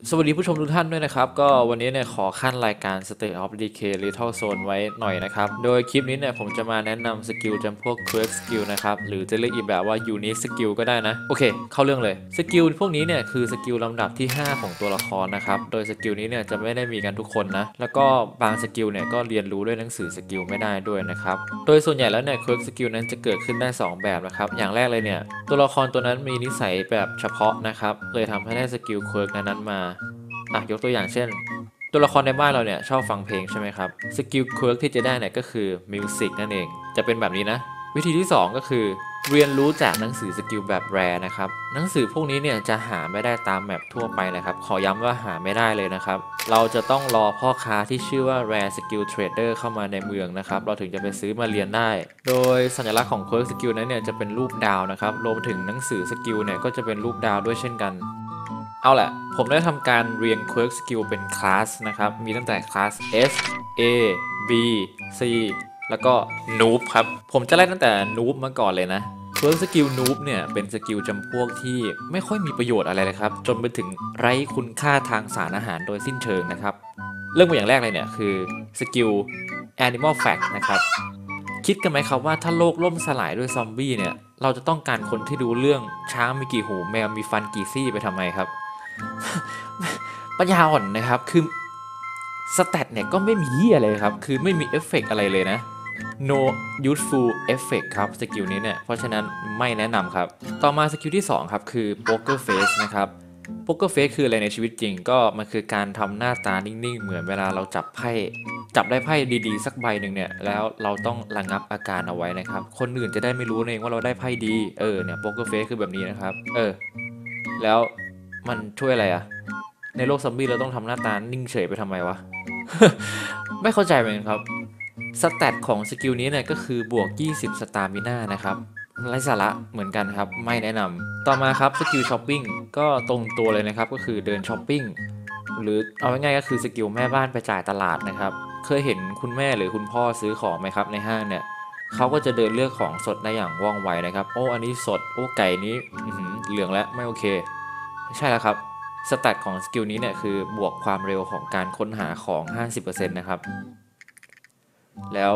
สวัสดีผู้ชมทุกท่านด้วยนะครับก็วันนี้เนี่ยขอขั้นรายการ State of Decay Lethal Zone ไว้หน่อยนะครับโดยคลิปนี้เนี่ยผมจะมาแนะนำสกิลจำพวก Quirk Skill นะครับหรือจะเรียกอีกแบบว่า Unique Skill ก็ได้นะโอเคเข้าเรื่องเลยสกิลพวกนี้เนี่ยคือสกิลลำดับที่5ของตัวละครนะครับโดยสกิลนี้เนี่ยจะไม่ได้มีกันทุกคนนะแล้วก็บางสกิลเนี่ยก็เรียนรู้ด้วยหนังสือสกิลไม่ได้ด้วยนะครับโดยส่วนใหญ่แล้วเนี่ย Quirk Skill นั้นจะเกิดขึ้นได้2แบบนะครับอย่างแรกเลยเนี่ยตัวละครตัวนั้นมีนิสัยแบบเฉพาะนะครับเลยทำให้ได้สกิล Quirk นั้นมายกตัวอย่างเช่นตัวละครในบ้านเราเนี่ยชอบฟังเพลงใช่ไหมครับสกิลเคิร์กที่จะได้เนี่ยก็คือมิวสิกนั่นเองจะเป็นแบบนี้นะวิธีที่2ก็คือเรียนรู้จากหนังสือสกิลแบบแรนะครับหนังสือพวกนี้เนี่ยจะหาไม่ได้ตามแมปทั่วไปนะครับขอย้ำว่าหาไม่ได้เลยนะครับเราจะต้องรอพ่อค้าที่ชื่อว่า Rare Skill Trader เข้ามาในเมืองนะครับเราถึงจะไปซื้อมาเรียนได้โดยสัญลักษณ์ของ Quirk Skill นั้นเนี่ยจะเป็นรูปดาวนะครับรวมถึงหนังสือสกิลเนี่ยก็จะเป็นรูปดาวด้วยเช่นกันเอาแหละผมได้ทำการเรียง Quirk Skill เป็นคลาสนะครับมีตั้งแต่คลาส S A B C แล้วก็ Noob ครับผมจะไล่ตั้งแต่ Noob มาก่อนเลยนะ Quirk Skill Noob เนี่ยเป็นสกิลจำพวกที่ไม่ค่อยมีประโยชน์อะไรเลยครับจนไปถึงไร้คุณค่าทางสารอาหารโดยสิ้นเชิงนะครับเรื่องอย่างแรกเลยเนี่ยคือสกิล Animal Fact นะครับคิดกันไหมครับว่าถ้าโลกล่มสลายด้วยซอมบี้เนี่ยเราจะต้องการคนที่ดูเรื่องช้างมีกี่หูแมวมีฟันกี่ซี่ไปทำไมครับ ปัญญาอ่อนนะครับคือสแตทเนี่ยก็ไม่มีเหี้ยอะไรครับคือไม่มีเอฟเฟกอะไรเลยนะ no useful effect ครับสกิลนี้เนี่ยเพราะฉะนั้นไม่แนะนำครับต่อมาสกิลที่2ครับคือ poker face นะครับ poker face คืออะไรในชีวิตจริงก็มันคือการทำหน้าตานิ่งๆเหมือนเวลาเราจับได้ไพ่ดีๆสักใบหนึ่งเนี่ยแล้วเราต้องระงับอาการเอาไว้นะครับคนอื่นจะได้ไม่รู้เองว่าเราได้ไพ่ดีเนี่ย poker face คือแบบนี้นะครับแล้วมันช่วยอะไรอะในโลกซอมบี้เราต้องทำหน้าตานิ่งเฉยไปทำไมวะ ไม่เข้าใจเหมือนกันครับสแตทของสกิลนี้เนี่ยก็คือบวก20สตามิน่านะครับไร้สาระเหมือนกันครับไม่แนะนำต่อมาครับสกิลช้อปปิ้งก็ตรงตัวเลยนะครับก็คือเดินช้อปปิ้งหรือเอาง่ายๆก็คือสกิลแม่บ้านไปจ่ายตลาดนะครับเคยเห็นคุณแม่หรือคุณพ่อซื้อของไหมครับในห้างเนี่ยเขาก็จะเดินเลือกของสดได้อย่างว่องไวนะครับโอ้อันนี้สดโอ้ไก่นี้เหลืองแล้วไม่โอเคใช่แล้วครับ สแตทของสกิลนี้เนี่ยคือบวกความเร็วของการค้นหาของ 50% นะครับแล้ว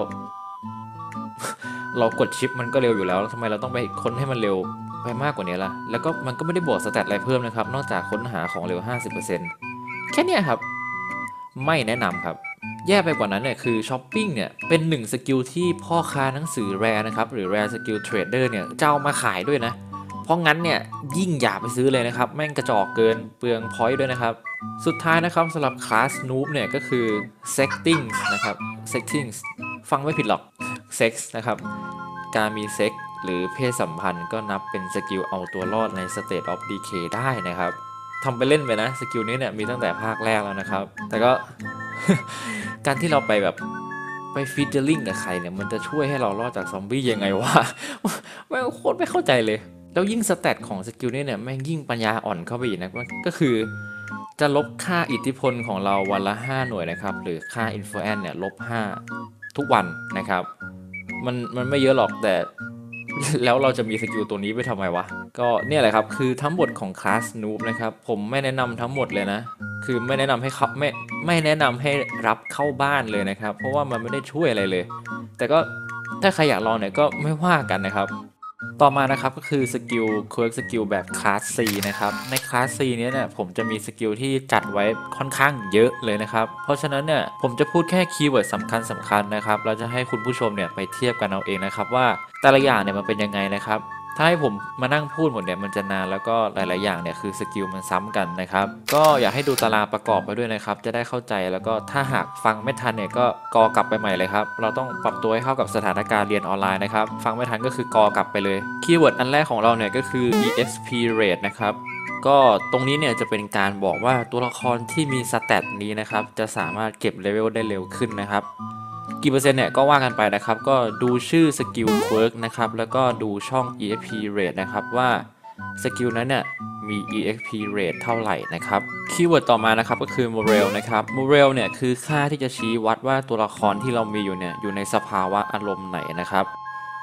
เรากดชิปมันก็เร็วอยู่แล้วทำไมเราต้องไปค้นให้มันเร็วไปมากกว่านี้ล่ะแล้วก็มันก็ไม่ได้บวกสแตทอะไรเพิ่มนะครับนอกจากค้นหาของเร็ว 50%แค่นี้ครับไม่แนะนำครับแย่ไปกว่านั้นเนี่ยคือช้อปปิ้งเนี่ยเป็นหนึ่งสกิลที่พ่อค้าหนังสือแรนะครับหรือ Rare Skill Trader เนี่ยจะเอามาขายด้วยนะ เพราะงั้นเนี่ยยิ่งอย่าไปซื้อเลยนะครับแม่งกระจอกเกินเปลืองพอยต์ด้วยนะครับสุดท้ายนะครับสำหรับคลาส Noob เนี่ยก็คือ Settings นะครับ Settings ฟังไม่ผิดหรอก Sex นะครับการมีเซ็กหรือเพศสัมพันธ์ก็นับเป็นสกิลเอาตัวรอดใน State of Decay ได้นะครับทำไปเล่นไปนะสกิลนี้เนี่ยมีตั้งแต่ภาคแรกแล้วนะครับแต่ก็ การที่เราไปแบบไปฟีเจอริงกับใครเนี่ยมันจะช่วยให้เรารอดจากซอมบี้ยังไงวะ ไม่โคตรไม่เข้าใจเลยแล้วยิ่งสแตทของสกิลนี้เนี่ยแม่งยิ่งปัญญาอ่อนเข้าไปอีกนะก็คือจะลบค่าอิทธิพลของเราวันละ5หน่วยนะครับหรือค่าอินฟลูเอนซ์เนี่ยลบ5ทุกวันนะครับมันไม่เยอะหรอกแต่ แล้วเราจะมีสกิลตัวนี้ไปทำไมวะก็เนี่ยแหละครับคือทั้งหมดของคลาสนูบนะครับผมไม่แนะนำทั้งหมดเลยนะคือไม่แนะนำให้เขาไม่แนะนำให้รับเข้าบ้านเลยนะครับเพราะว่ามันไม่ได้ช่วยอะไรเลยแต่ก็ถ้าใครอยากลองเนี่ยก็ไม่ว่ากันนะครับต่อมานะครับก็คือสกิลเคิร์กสกิลแบบคลาส C นะครับในคลาส C นี้เนี่ยผมจะมีสกิลที่จัดไว้ค่อนข้างเยอะเลยนะครับเพราะฉะนั้นเนี่ยผมจะพูดแค่คีย์เวิร์ดสำคัญนะครับเราจะให้คุณผู้ชมเนี่ยไปเทียบกันเอาเองนะครับว่าแต่ละอย่างเนี่ยมันเป็นยังไงนะครับถ้าให้ผมมานั่งพูดหมดเนี่ยมันจะนานแล้วก็หลายๆอย่างเนี่ยคือสกิลมันซ้ำกันนะครับก็อยากให้ดูตารางประกอบไปด้วยนะครับจะได้เข้าใจแล้วก็ถ้าหากฟังไม่ทันเนี่ยก็กอกลับไปใหม่เลยครับเราต้องปรับตัวให้เข้ากับสถานการณ์เรียนออนไลน์นะครับฟังไม่ทันก็คือกอกลับไปเลยคีย์เวิร์ดอันแรกของเราเนี่ยก็คือ exp rate นะครับก็ตรงนี้เนี่ยจะเป็นการบอกว่าตัวละครที่มีสแตทนี้นะครับจะสามารถเก็บเลเวลได้เร็วขึ้นนะครับกี่เปอร์เซ็นต์เนี่ยก็ว่ากันไปนะครับก็ดูชื่อสกิลเวิร์กนะครับแล้วก็ดูช่อง exp rate นะครับว่าสกิลนั้นเนี่ยมี exp rate เท่าไหร่นะครับคีย์เวิร์ดต่อมานะครับก็คือ morale นะครับ morale เนี่ยคือค่าที่จะชี้วัดว่าตัวละครที่เรามีอยู่เนี่ยอยู่ในสภาวะอารมณ์ไหนนะครับ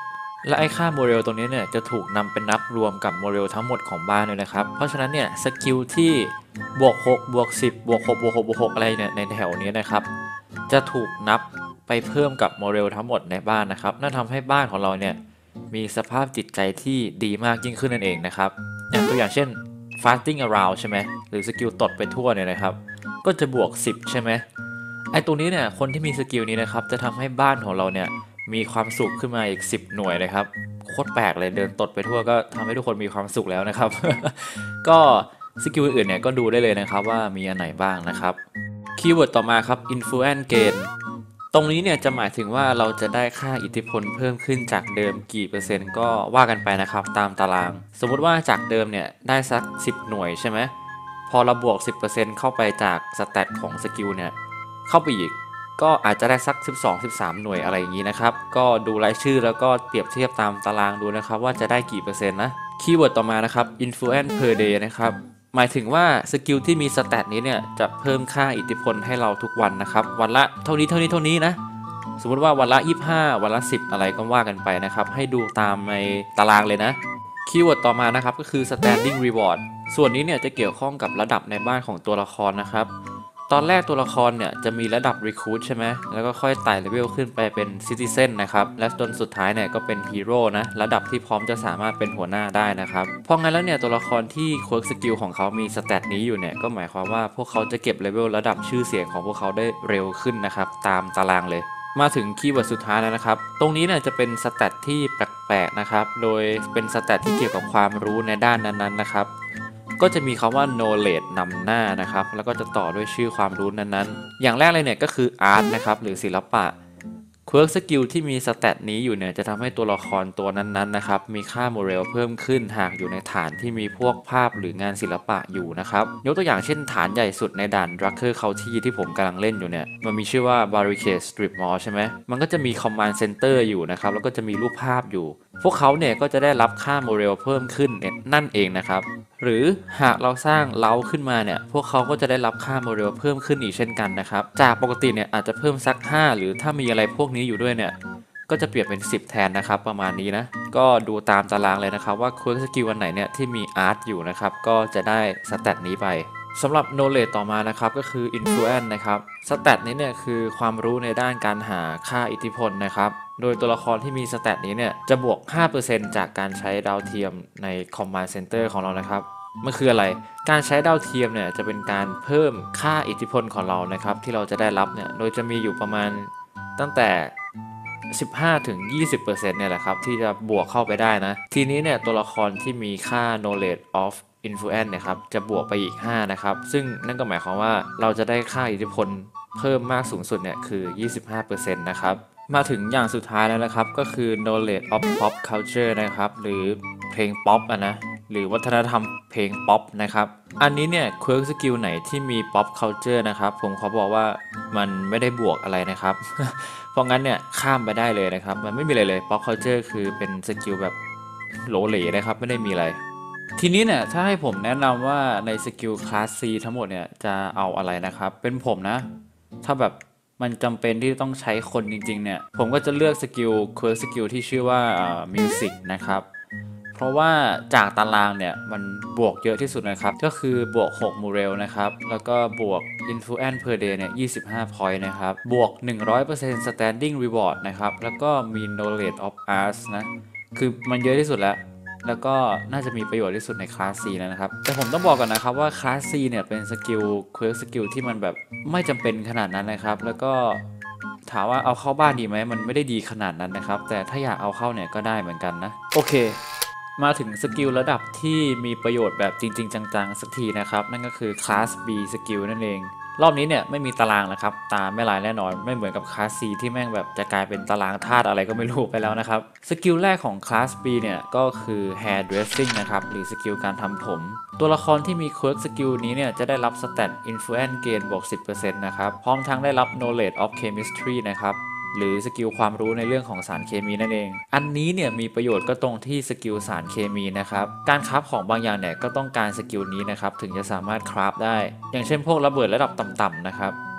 และไอ้ค่าโมเดลตรงนี้เนี่ยจะถูกนำเป็นนับรวมกับโมเดลทั้งหมดของบ้านเลยนะครับเพราะฉะนั้นเนี่ยสกิลที่บวก6บวก10บวก6บวก6บวก6อะไรเนี่ยในแถวนี้นะครับจะถูกนับไปเพิ่มกับโมเดลทั้งหมดในบ้านนะครับนั่นทำให้บ้านของเราเนี่ยมีสภาพจิตใจที่ดีมากยิ่งขึ้นนั่นเองนะครับอย่างตัวอย่างเช่น fasting around ใช่ไหมหรือสกิลตดไปทั่วเนี่ยนะครับก็จะบวก10ใช่ไหมไอ้ตัวนี้เนี่ยคนที่มีสกิลนี้นะครับจะทำให้บ้านของเราเนี่ยมีความสุขขึ้นมาอีก10หน่วยเลยครับโคตรแปลกเลยเดินตดไปทั่วก็ทำให้ทุกคนมีความสุขแล้วนะครับ ก็สกิลอื่นเนี่ยก็ดูได้เลยนะครับว่ามีอันไหนบ้างนะครับคีย์เวิร์ดต่อมาครับ influence gain ตรงนี้เนี่ยจะหมายถึงว่าเราจะได้ค่าอิทธิพลเพิ่มขึ้นจากเดิมกี่เปอร์เซ็นต์ก็ว่ากันไปนะครับตามตารางสมมุติว่าจากเดิมเนี่ยได้สัก10หน่วยใช่ไหมพอเราบวก 10% เข้าไปจากสแตทของสกิลเนี่ยเข้าไปอีกก็อาจจะได้สัก12-13หน่วยอะไรอย่างนี้นะครับก็ดูรายชื่อแล้วก็เปรียบเทียบตามตารางดูนะครับว่าจะได้กี่เปอร์เซ็นต์นะคีย์เวิร์ดต่อมานะครับ influence per day นะครับหมายถึงว่าสกิลที่มีสแตทนี้เนี่ยจะเพิ่มค่าอิทธิพลให้เราทุกวันนะครับวันละเท่านี้นะสมมุติว่าวันละ25วันละ10อะไรก็ว่ากันไปนะครับให้ดูตามในตารางเลยนะคีย์เวิร์ดต่อมานะครับก็คือ standing reward ส่วนนี้เนี่ยจะเกี่ยวข้องกับระดับในบ้านของตัวละครนะครับตอนแรกตัวละครเนี่ยจะมีระดับ Recruit ใช่ไหมแล้วก็ค่อยไต่เลเวลขึ้นไปเป็น Citizen นะครับและจนสุดท้ายเนี่ยก็เป็น Hero นะระดับที่พร้อมจะสามารถเป็นหัวหน้าได้นะครับเพราะงั้นแล้วเนี่ยตัวละครที่ Quirk Skill ของเขามีสแตทนี้อยู่เนี่ยก็หมายความว่าพวกเขาจะเก็บเลเวลระดับชื่อเสียงของพวกเขาได้เร็วขึ้นนะครับตามตารางเลยมาถึงคีย์เวิร์ดสุดท้ายแล้วนะครับตรงนี้เนี่ยจะเป็นสแตทที่แปลกๆนะครับโดยเป็นสแตทที่เกี่ยวกับความรู้ในด้านนั้นๆนะครับก็จะมีคำว่า knowledge นำหน้านะครับแล้วก็จะต่อด้วยชื่อความรู้นั้นๆอย่างแรกเลยเนี่ยก็คือ art นะครับหรือศิลปะ Quirk Skill ที่มีสแตทนี้อยู่เนี่ยจะทำให้ตัวละครตัวนั้นๆนะครับมีค่าโมเรลเพิ่มขึ้นหากอยู่ในฐานที่มีพวกภาพหรืองานศิลปะอยู่นะครับยกตัวอย่างเช่นฐานใหญ่สุดในด่าน Drucker County ที่ผมกำลังเล่นอยู่เนี่ยมันมีชื่อว่า Barricade Strip Mall ใช่ไหมมันก็จะมี Command Center อยู่นะครับแล้วก็จะมีรูปภาพอยู่พวกเขาเนี่ยก็จะได้รับค่าโมเรลเพิ่มขึ้นนั่นเองนะครับหรือหากเราสร้างเล้าขึ้นมาเนี่ยพวกเขาก็จะได้รับค่าโมเรลเพิ่มขึ้นอีกเช่นกันนะครับจากปกติเนี่ยอาจจะเพิ่มสัก5หรือถ้ามีอะไรพวกนี้อยู่ด้วยเนี่ยก็จะเปลี่ยนเป็น10แทนนะครับประมาณนี้นะก็ดูตามตารางเลยนะครับว่า Quirk Skill อันไหนเนี่ยที่มีอาร์ตอยู่นะครับก็จะได้สแตทนี้ไปสำหรับ knowledge ต่อมานะครับก็คือ influence นะครับสแตทนี้เนี่ยคือความรู้ในด้านการหาค่าอิทธิพลนะครับโดยตัวละครที่มีสแตทนี้เนี่ยจะบวก 5% จากการใช้ดาวเทียมใน Command Center ของเรานะครับมันคืออะไรการใช้ดาวเทียมเนี่ยจะเป็นการเพิ่มค่าอิทธิพลของเรานะครับที่เราจะได้รับเนี่ยโดยจะมีอยู่ประมาณตั้งแต่15-20%เนี่ยแหละครับที่จะบวกเข้าไปได้นะทีนี้เนี่ยตัวละครที่มีค่า knowledge of influence นะครับจะบวกไปอีก5นะครับซึ่งนั่นก็หมายความว่าเราจะได้ค่าอิทธิพลเพิ่มมากสูงสุดเนี่ยคือ 25% นะครับมาถึงอย่างสุดท้ายแล้วนะครับก็คือ knowledge of pop culture นะครับหรือเพลงป๊อปนะหรือวัฒนธรรมเพลงป๊อปนะครับอันนี้เนี่ย Quirk Skill ไหนที่มี pop culture นะครับผมขอบอกว่ามันไม่ได้บวกอะไรนะครับ เพราะงั้นเนี่ยข้ามไปได้เลยนะครับมันไม่มีอะไรเลย pop culture คือเป็นสกิลแบบโหลเหลนะครับไม่ได้มีอะไรทีนี้เนี่ยถ้าให้ผมแนะนำว่าในสกิลคลาส C ทั้งหมดเนี่ยจะเอาอะไรนะครับเป็นผมนะถ้าแบบมันจำเป็นที่ต้องใช้คนจริงๆเนี่ยผมก็จะเลือกสกิล Quirk Skill ที่ชื่อว่าMusic นะครับเพราะว่าจากตารางเนี่ยมันบวกเยอะที่สุดนะครับก็คือบวก6 m o r a l นะครับแล้วก็บวก influence per day เนี่ย25 point นะครับบวก 100% standing reward นะครับแล้วก็มี knowledge of arts นะคือมันเยอะที่สุดแล้วก็น่าจะมีประโยชน์ที่สุดในคลาส C แล้วนะครับแต่ผมต้องบอกก่อนนะครับว่าคลาส C เนี่ยเป็นสกิล Quirk Skill ที่มันแบบไม่จำเป็นขนาดนั้นนะครับแล้วก็ถามว่าเอาเข้าบ้านดีไหมมันไม่ได้ดีขนาดนั้นนะครับแต่ถ้าอยากเอาเข้าเนี่ยก็ได้เหมือนกันนะโอเคมาถึงสกิลระดับที่มีประโยชน์แบบจริงๆจังๆสักทีนะครับนั่นก็คือคลาส B สกิลนั่นเองรอบนี้เนี่ยไม่มีตารางนะครับตามไม่ลายแน่นอนไม่เหมือนกับคลาส C ที่แม่งแบบจะกลายเป็นตารางธาตุอะไรก็ไม่รู้ไปแล้วนะครับสกิลแรกของคลาส B เนี่ยก็คือ hair dressing นะครับหรือสกิลการทำผมตัวละครที่มี Quirk สกิลนี้เนี่ยจะได้รับ stat influence gain บวก 10% นะครับพร้อมทั้งได้รับ knowledge of chemistry นะครับหรือสกิลความรู้ในเรื่องของสารเคมีนั่นเองอันนี้เนี่ยมีประโยชน์ก็ตรงที่สกิลสารเคมีนะครับการคราฟของบางอย่างเนี่ยก็ต้องการสกิลนี้นะครับถึงจะสามารถคราฟได้อย่างเช่นพวกระเบิดระดับต่ำๆนะครับ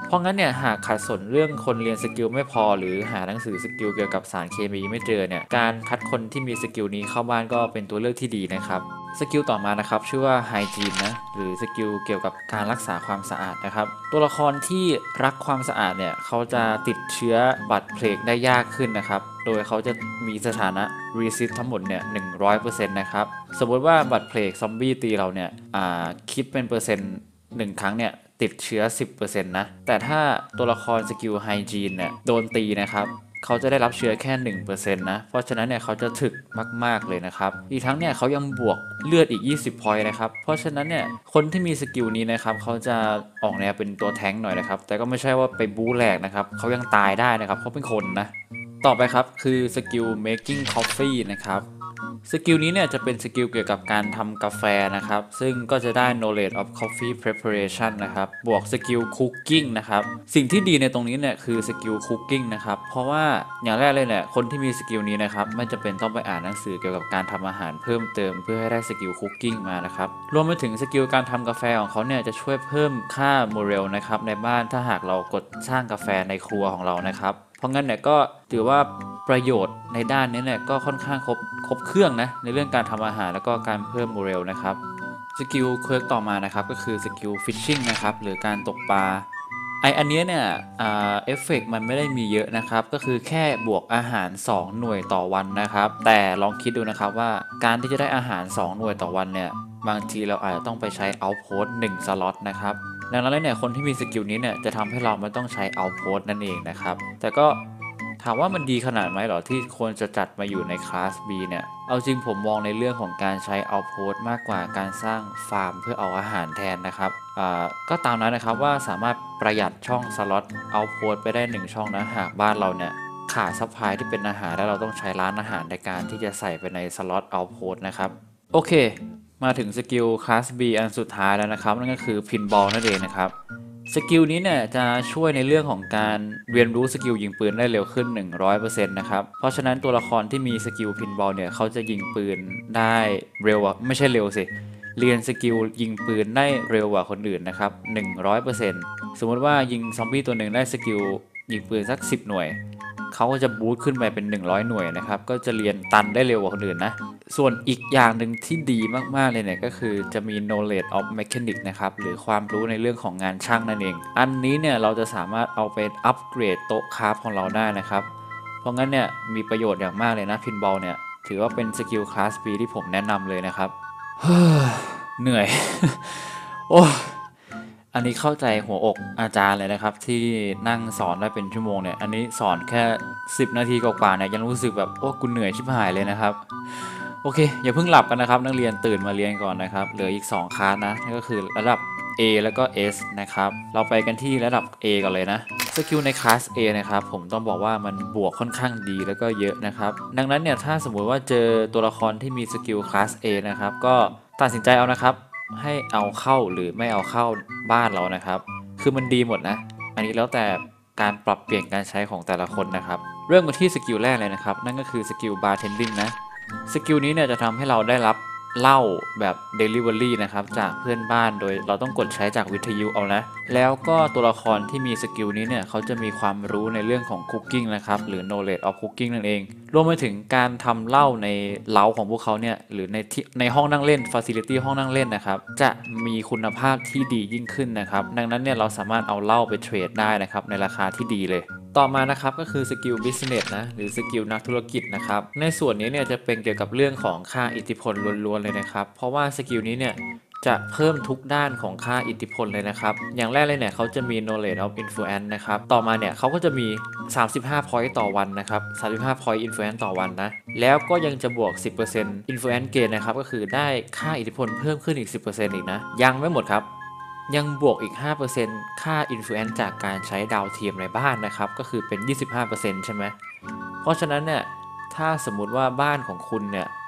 เพราะงั้นเนี่ยหากขัดสนเรื่องคนเรียนสกิลไม่พอหรือหาหนังสือสกิลเกี่ยวกับสารเคมีไม่เจอเนี่ยการคัดคนที่มีสกิลนี้เข้าบ้านก็เป็นตัวเลือกที่ดีนะครับสกิลต่อมานะครับชื่อว่าไฮจีนนะหรือสกิลเกี่ยวกับการรักษาความสะอาดนะครับตัวละครที่รักความสะอาดเนี่ยเขาจะติดเชื้อบัตรเพลกได้ยากขึ้นนะครับโดยเขาจะมีสถานะ resist ทั้งหมดเนี่ย 100% นะครับสมมติว่าบัตรเพลกซอมบี้ตีเราเนี่ยคิดเป็นเปอร์เซ็นต์1ครั้งเนี่ยติดเชื้อ 10% นะแต่ถ้าตัวละครสกิลไฮจีนเนี่ยโดนตีนะครับเขาจะได้รับเชื้อแค่ 1% นะเพราะฉะนั้นเนี่ยเขาจะถึกมากๆเลยนะครับอีกทั้งเนี่ยเขายังบวกเลือดอีก20 พอยต์นะครับเพราะฉะนั้นเนี่ยคนที่มีสกิลนี้นะครับเขาจะออกแนวเป็นตัวแท้งหน่อยนะครับแต่ก็ไม่ใช่ว่าไปบู๊แหลกนะครับเขายังตายได้นะครับเขาเป็นคนนะต่อไปครับคือสกิล making coffee นะครับสกิลนี้เนี่ยจะเป็นสกิลเกี่ยวกับการทำกาแฟนะครับซึ่งก็จะได้ knowledge of coffee preparation นะครับบวกสกิล cooking นะครับสิ่งที่ดีในตรงนี้เนี่ยคือสกิล cooking นะครับเพราะว่าอย่างแรกเลยเนี่ยคนที่มีสกิลนี้นะครับไม่จำเป็นต้องไปอ่านหนังสือเกี่ยวกับการทำอาหารเพิ่มเติมเพื่อให้ได้สกิล cooking มานะครับรวมไปถึงสกิลการทำกาแฟของเขาเนี่ยจะช่วยเพิ่มค่าโมเรลนะครับในบ้านถ้าหากเรากดสร้างกาแฟในครัวของเรานะครับเพราะงั้นเนี่ยก็ถือว่าประโยชน์ในด้านนี้เนี่ยก็ค่อนข้างครบเครื่องนะในเรื่องการทำอาหารแล้วก็การเพิ่มโมเรลนะครับสกิลเคิร์กต่อมานะครับก็คือสกิลฟิชชิ่งนะครับหรือการตกปลาอันนี้เนี่ยเอฟเฟกต์มันไม่ได้มีเยอะนะครับก็คือแค่บวกอาหาร2หน่วยต่อวันนะครับแต่ลองคิดดูนะครับว่าการที่จะได้อาหาร2หน่วยต่อวันเนี่ยบางทีเราอาจจะต้องไปใช้เอาท์โพสต์1สล็อตนะครับดังนั้นแล้วเนี่ยคนที่มีสกิลนี้เนี่ยจะทำให้เราไม่ต้องใช้เอาท์โพสต์นั่นเองนะครับแต่ก็ถามว่ามันดีขนาดไหมหรอที่ควรจะจัดมาอยู่ในคลาส B เนี่ยเอาจริงผมมองในเรื่องของการใช้เอาท์โพสต์มากกว่าการสร้างฟาร์มเพื่อเอาอาหารแทนนะครับก็ตามนั้นนะครับว่าสามารถประหยัดช่องสล็อตเอาท์โพสต์ไปได้1ช่องนะหากบ้านเราเนี่ยขาดซัพพลายที่เป็นอาหารแล้วเราต้องใช้ร้านอาหารในการที่จะใส่ไปในสล็อตเอาท์โพสต์นะครับโอเคมาถึงสกิลคลาส B อันสุดท้ายแล้วนะครับนั่นก็คือพินบอลนั่นเองนะครับสกิลนี้เนี่ยจะช่วยในเรื่องของการเรียนรู้สกิลยิงปืนได้เร็วขึ้น 100% นะครับเพราะฉะนั้นตัวละครที่มีสกิลพินบอลเนี่ยเขาจะยิงปืนได้เร็วไม่ใช่เร็วสิเรียนสกิลยิงปืนได้เร็วกว่าคนอื่นนะครับ 100% สมมติว่ายิงซอมบี้ตัวหนึ่งได้สกิลยิงปืนสัก10 หน่วยเขาก็จะบูสต์ขึ้นไปเป็น100 หน่วยนะครับก็จะเรียนตันได้เร็วกว่าคนอื่นนะส่วนอีกอย่างหนึ่งที่ดีมากๆเลยเนี่ยก็คือจะมี knowledge of mechanic นะครับหรือความรู้ในเรื่องของงานช่างนั่นเองอันนี้เนี่ยเราจะสามารถเอาไปอัปเกรดโต๊ะคราฟของเราได้นะครับเพราะงั้นเนี่ยมีประโยชน์อย่างมากเลยนะพินบอลเนี่ยถือว่าเป็นสกิลคลาส B ที่ผมแนะนำเลยนะครับ เหนื่อย โอ้อันนี้เข้าใจหัวอกอาจารย์เลยนะครับที่นั่งสอนได้เป็นชั่วโมงเนี่ยอันนี้สอนแค่10 นาทีกว่าๆเนี่ยยังรู้สึกแบบโอ้กูเหนื่อยชิบหายเลยนะครับโอเคอย่าเพิ่งหลับกันนะครับนักเรียนตื่นมาเรียนก่อนนะครับเหลืออีก2คลาสนะนั่นก็คือระดับ A แล้วก็ S นะครับเราไปกันที่ระดับ A ก่อนเลยนะสกิลในคลาส A นะครับผมต้องบอกว่ามันบวกค่อนข้างดีแล้วก็เยอะนะครับดังนั้นเนี่ยถ้าสมมุติว่าเจอตัวละครที่มีสกิลคลาส A นะครับก็ตัดสินใจเอานะครับให้เอาเข้าหรือไม่เอาเข้าบ้านเรานะครับคือมันดีหมดนะอันนี้แล้วแต่การปรับเปลี่ยนการใช้ของแต่ละคนนะครับเริ่มกันที่สกิลแรกเลยนะครับนั่นก็คือสกิลบาร์เทนดิ้งนะสกิลนี้เนี่ยจะทำให้เราได้รับเหล้าแบบ Delivery นะครับจากเพื่อนบ้านโดยเราต้องกดใช้จากวิทยุเอานะแล้วก็ตัวละครที่มีสกิลนี้เนี่ยเขาจะมีความรู้ในเรื่องของ Cooking นะครับหรือ Knowledge of Cooking นั่นเองรวมไปถึงการทำเหล้าในเล้าของพวกเขาเนี่ยหรือในห้องนั่งเล่น Facility ห้องนั่งเล่นนะครับจะมีคุณภาพที่ดียิ่งขึ้นนะครับดังนั้นเนี่ยเราสามารถเอาเหล้าไปเทรดได้นะครับในราคาที่ดีเลยต่อมานะครับก็คือสกิล business นะหรือสกิลนักธุรกิจนะครับในส่วนนี้เนี่ยจะเป็นเกี่ยวกับเรื่องของค่าอิทธิพลล้วนๆเลยนะครับเพราะว่าสกิลนี้เนี่ยจะเพิ่มทุกด้านของค่าอิทธิพลเลยนะครับอย่างแรกเลยเนี่ยเขาจะมี knowledge of influence นะครับต่อมาเนี่ยเขาก็จะมี35 point ต่อวันนะครับ35 point influence ต่อวันนะแล้วก็ยังจะบวก 10% influence gain นะครับก็คือได้ค่าอิทธิพลเพิ่มขึ้นอีก 10% อีกนะยังไม่หมดครับยังบวกอีก 5% ค่า influence จากการใช้ดาวเทียมในบ้านนะครับก็คือเป็น 25% ใช่ไหมเพราะฉะนั้นเนี่ยถ้าสมมุติว่าบ้านของคุณเนี่ย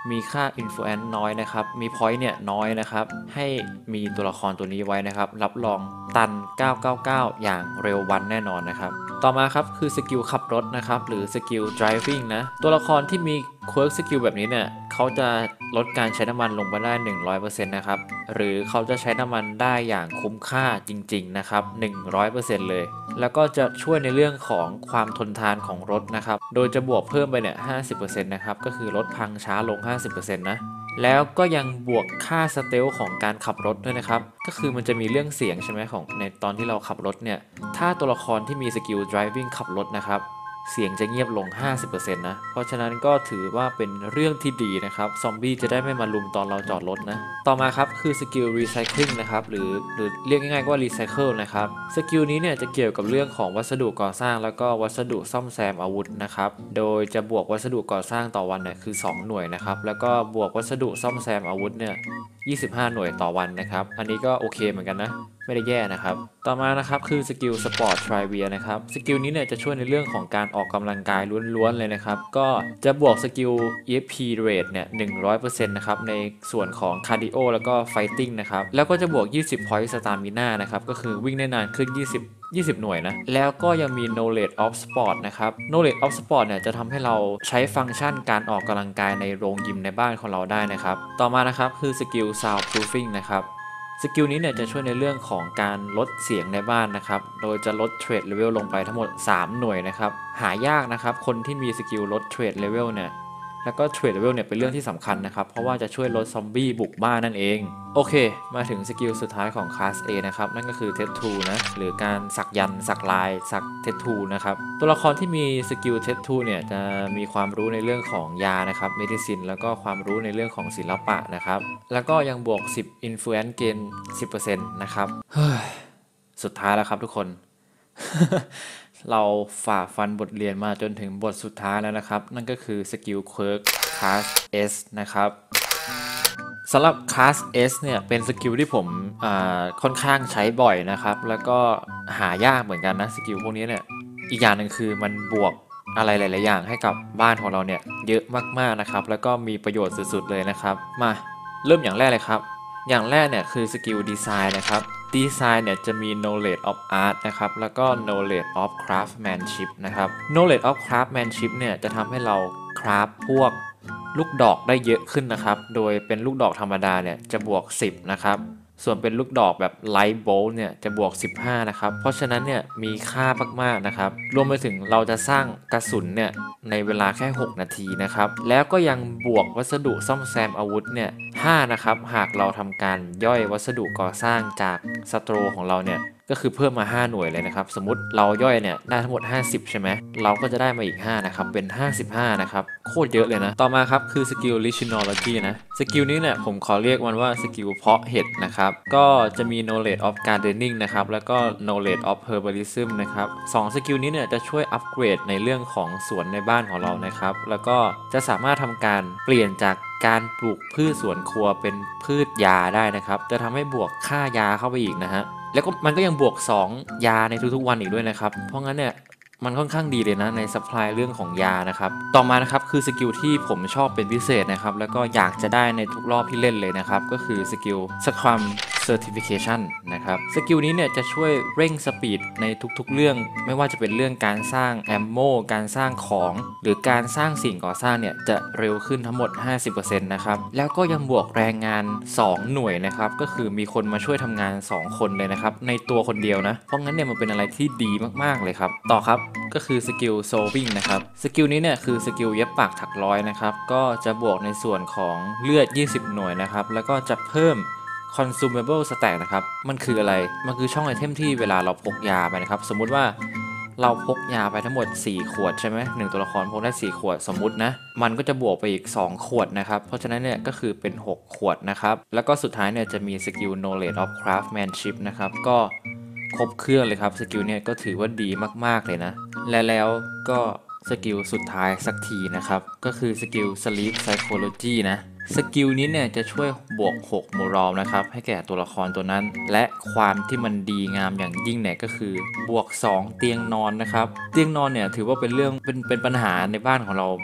มีค่า influence น้อยนะครับมี point เนี่ยน้อยนะครับให้มีตัวละครตัวนี้ไว้นะครับรับรองตัน999อย่างเร็ววันแน่นอนนะครับต่อมาครับคือสกิลขับรถนะครับหรือสกิล driving นะตัวละครที่มี quirk สกิลแบบนี้เนี่ยเขาจะลดการใช้น้ำมันลงไปได้ 100% นะครับหรือเขาจะใช้น้ำมันได้อย่างคุ้มค่าจริงๆนะครับ 100% เลยแล้วก็จะช่วยในเรื่องของความทนทานของรถนะครับโดยจะบวกเพิ่มไปเนี่ย 50% นะครับก็คือรถพังช้าลง 50% นะแล้วก็ยังบวกค่าสเตลของการขับรถด้วยนะครับก็คือมันจะมีเรื่องเสียงใช่ไหมของในตอนที่เราขับรถเนี่ยถ้าตัวละครที่มีสกิล driving ขับรถนะครับเสียงจะเงียบลง 50% นะเพราะฉะนั้นก็ถือว่าเป็นเรื่องที่ดีนะครับซอมบี้จะได้ไม่มาลุมตอนเราจอดรถนะต่อมาครับคือสกิล recycling นะครับหรือเรียกง่ายๆว่า recycle นะครับสกิลนี้เนี่ยจะเกี่ยวกับเรื่องของวัสดุก่อสร้างแล้วก็วัสดุซ่อมแซมอาวุธนะครับโดยจะบวกวัสดุก่อสร้างต่อวันเนี่ยคือ2หน่วยนะครับแล้วก็บวกวัสดุซ่อมแซมอาวุธเนี่ย25 หน่วยต่อวันนะครับอันนี้ก็โอเคเหมือนกันนะไม่ได้แย่นะครับต่อมานะครับคือสกิลสปอร์ตทริเวียนะครับสกิลนี้เนี่ยจะช่วยในเรื่องของการออกกำลังกายล้วนๆเลยนะครับก็จะบวกสกิล EFP rate เนี่ย 100% นะครับในส่วนของคาร์ดิโอแล้วก็ไฟติ้งนะครับแล้วก็จะบวก20 point stamina นะครับก็คือวิ่งได้นานขึ้น20 หน่วยนะแล้วก็ยังมี knowledge of sport นะครับ knowledge of sport เนี่ยจะทำให้เราใช้ฟังก์ชันการออกกำลังกายในโรงยิมในบ้านของเราได้นะครับต่อมานะครับคือสกิล soundproofing นะครับสกิลนี้เนี่ยจะช่วยในเรื่องของการลดเสียงในบ้านนะครับโดยจะลดเทรดเลเวลลงไปทั้งหมด3 หน่วยนะครับหายากนะครับคนที่มีสกิลลดเทรดเลเวลเนี่ยแล้วก็เทรดเลเวลเนี่ยเป็นเรื่องที่สำคัญนะครับเพราะว่าจะช่วยลดซอมบี้บุกบ้านนั่นเองโอเคมาถึงสกิลสุดท้ายของคลาส A นะครับนั่นก็คือ Tattoo นะหรือการสักยันต์สักลายสัก Tattoo นะครับตัวละครที่มีสกิล Tattoo เนี่ยจะมีความรู้ในเรื่องของยานะครับ Medicine แล้วก็ความรู้ในเรื่องของศิลปะนะครับแล้วก็ยังบวก10 Influence Gain 10% นะครับสุดท้ายแล้วครับทุกคน เราฝ่าฟันบทเรียนมาจนถึงบทสุดท้ายแล้วนะครับนั่นก็คือสกิลเคิร์กคลาส S นะครับสำหรับคลาส S เนี่ยเป็นสกิลที่ผมค่อนข้างใช้บ่อยนะครับแล้วก็หายากเหมือนกันนะสกิลพวกนี้เนี่ยอีกอย่างหนึ่งคือมันบวกอะไรหลายๆอย่างให้กับบ้านของเราเนี่ยเยอะมากๆนะครับแล้วก็มีประโยชน์สุดๆเลยนะครับมาเริ่มอย่างแรกเลยครับอย่างแรกเนี่ยคือสกิลดีไซน์นะครับดีไซน์เนี่ยจะมี knowledge of art นะครับแล้วก็ knowledge of craftsmanship นะครับ knowledge of craftsmanship เนี่ยจะทำให้เราคราฟพวกลูกดอกได้เยอะขึ้นนะครับโดยเป็นลูกดอกธรรมดาเนี่ยจะบวก10นะครับส่วนเป็นลูกดอกแบบ light bolt เนี่ยจะบวก15นะครับเพราะฉะนั้นเนี่ยมีค่ามากๆนะครับรวมไปถึงเราจะสร้างกระสุนเนี่ยในเวลาแค่6 นาทีนะครับแล้วก็ยังบวกวัสดุซ่อมแซมอาวุธเนี่ย5นะครับหากเราทำการย่อยวัสดุก่อสร้างจากศัตรูของเราเนี่ยก็คือเพิ่มมา5 หน่วยเลยนะครับสมมุติเราย่อยเนี่ยได้ทั้งหมด50ใช่ไหมเราก็จะได้มาอีก5นะครับเป็น55นะครับโคตรเยอะเลยนะต่อมาครับคือสกิล Lichinology นะสกิลนี้เนี่ยผมขอเรียกมันว่าสกิลเพาะเห็ดนะครับก็จะมี knowledge of gardening นะครับแล้วก็ knowledge of herbalism นะครับ2สกิลนี้เนี่ยจะช่วยอัปเกรดในเรื่องของสวนในบ้านของเรานะครับแล้วก็จะสามารถทำการเปลี่ยนจากการปลูกพืชสวนครัวเป็นพืชยาได้นะครับจะทำให้บวกค่ายาเข้าไปอีกนะฮะแล้วก็มันก็ยังบวก2ยาในทุกๆวันอีกด้วยนะครับเพราะงั้นเนี่ยมันค่อนข้างดีเลยนะในซัพพลายเรื่องของยานะครับต่อมานะครับคือสกิลที่ผมชอบเป็นพิเศษนะครับแล้วก็อยากจะได้ในทุกรอบที่เล่นเลยนะครับก็คือสกิลScrum Certification นะครับสกิลนี้เนี่ยจะช่วยเร่งสปีดในทุกๆเรื่องไม่ว่าจะเป็นเรื่องการสร้างแอมโมการสร้างของหรือการสร้างสิ่งก่อสร้างเนี่ยจะเร็วขึ้นทั้งหมด 50% นะครับแล้วก็ยังบวกแรงงาน2 หน่วยนะครับก็คือมีคนมาช่วยทำงาน2 คนเลยนะครับในตัวคนเดียวนะเพราะงั้นเนี่ยมันเป็นอะไรที่ดีมากๆเลยครับต่อครับก็คือสกิล Sewing นะครับสกิลนี้เนี่ยคือสกิลเย็บปักถักร้อยนะครับก็จะบวกในส่วนของเลือด20 หน่วยนะครับแล้วก็จะเพิ่มconsumable stack นะครับมันคืออะไรมันคือช่องไอเทมที่เวลาเราพกยาไปนะครับสมมุติว่าเราพกยาไปทั้งหมด4 ขวดใช่ไหม1ตัวละครพกได้4 ขวดสมมุตินะมันก็จะบวกไปอีก2 ขวดนะครับเพราะฉะนั้นเนี่ยก็คือเป็น6 ขวดนะครับแล้วก็สุดท้ายเนี่ยจะมีสกิล knowledge of craftsmanship นะครับก็ครบเครื่องเลยครับสกิลเนี่ยก็ถือว่าดีมากๆเลยนะแล้วก็สกิลสุดท้ายสักทีนะครับก็คือสกิล sleep psychology นะสกิลนี้เนี่ยจะช่วยบวก6โมรัลนะครับให้แก่ตัวละครตัวนั้นและความที่มันดีงามอย่างยิ่งเนี่ยก็คือบวก2เตียงนอนนะครับเตียงนอนเนี่ยถือว่าเป็นเรื่องเป็นปัญหาในบ้านของเรา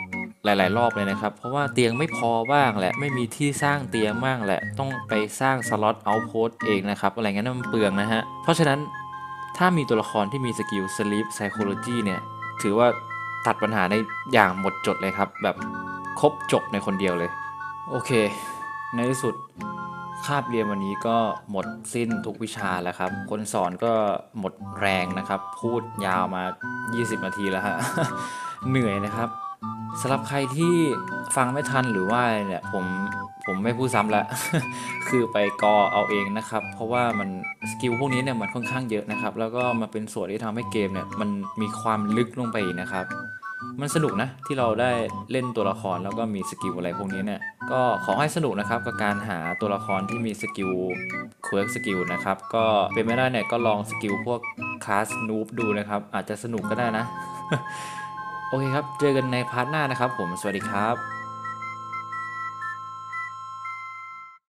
หลายๆรอบเลยนะครับเพราะว่าเตียงไม่พอบ้างแหละไม่มีที่สร้างเตียงบ้างแหละต้องไปสร้างสล็อตเอาท์โพสเองนะครับอะไรเงี้ยมันเปลืองนะฮะเพราะฉะนั้นถ้ามีตัวละครที่มีสกิล Sleep Psychology เนี่ยถือว่าตัดปัญหาได้อย่างหมดจดเลยครับแบบครบจบในคนเดียวเลยโอเคในที่สุดคาบเรียนวันนี้ก็หมดสิ้นทุกวิชาแล้วครับคนสอนก็หมดแรงนะครับพูดยาวมา20 นาทีแล้วฮะ เหนื่อยนะครับสำหรับใครที่ฟังไม่ทันหรือว่าเนี่ยผมไม่พูดซ้ำละ คือไปกอเอาเองนะครับเพราะว่ามันสกิลพวกนี้เนี่ยมันค่อนข้างเยอะนะครับแล้วก็มาเป็นส่วนที่ทำให้เกมเนี่ยมันมีความลึกลงไปอีกนะครับมันสนุกนะที่เราได้เล่นตัวละครแล้วก็มีสกิลอะไรพวกนี้เนี่ยก็ขอให้สนุกนะครับกับการหาตัวละครที่มีสกิลเควร์กสกิลนะครับก็เป็นไม่ได้เนี่ยก็ลองสกิลพวกคลาสนูบดูนะครับอาจจะสนุกก็ได้นะ โอเคครับ เจอกันในพาร์ทหน้านะครับผม สวัสดีครับ